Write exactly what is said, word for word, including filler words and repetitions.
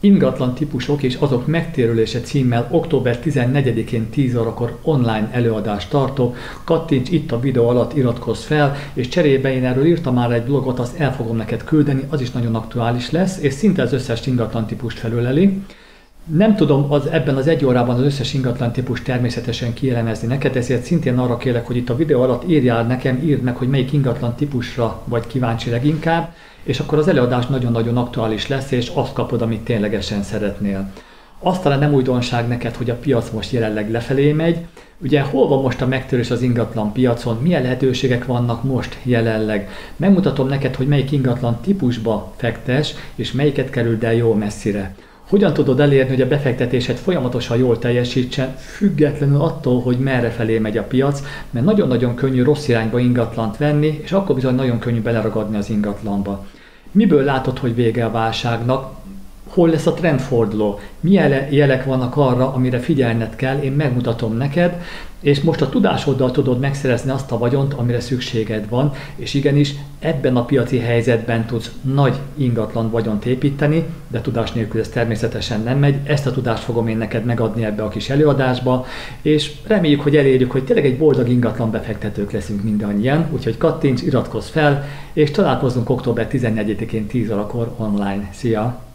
Ingatlan típusok és azok megtérülése címmel október tizennegyedikén tíz órakor online előadást tartok. Kattints itt a videó alatt, iratkozz fel, és cserébe én erről írtam már egy blogot, azt el fogom neked küldeni, az is nagyon aktuális lesz, és szinte az összes ingatlan típust felöleli. Nem tudom az ebben az egy órában az összes ingatlan típust természetesen kielemezni neked, ezért szintén arra kérlek, hogy itt a videó alatt írjál nekem, írd meg, hogy melyik ingatlan típusra vagy kíváncsi leginkább, és akkor az előadás nagyon-nagyon aktuális lesz, és azt kapod, amit ténylegesen szeretnél. Azt talán nem újdonság neked, hogy a piac most jelenleg lefelé megy. Ugye hol van most a megtörés az ingatlan piacon, milyen lehetőségek vannak most jelenleg. Megmutatom neked, hogy melyik ingatlan típusba fektes, és melyiket kerüld el jó messzire. Hogyan tudod elérni, hogy a befektetésed folyamatosan jól teljesítsen, függetlenül attól, hogy merre felé megy a piac, mert nagyon-nagyon könnyű rossz irányba ingatlant venni, és akkor bizony nagyon könnyű beleragadni az ingatlanba. Miből látod, hogy vége a válságnak? Hol lesz a trendforduló? Milyen jelek vannak arra, amire figyelned kell, én megmutatom neked, és most a tudásoddal tudod megszerezni azt a vagyont, amire szükséged van, és igenis ebben a piaci helyzetben tudsz nagy ingatlan vagyont építeni, de tudás nélkül ez természetesen nem megy. Ezt a tudást fogom én neked megadni ebbe a kis előadásba, és reméljük, hogy elérjük, hogy tényleg egy boldog ingatlan befektetők leszünk mindannyian, úgyhogy kattints, iratkozz fel, és találkozunk október tizennegyedikén tíz órakor online. Szia!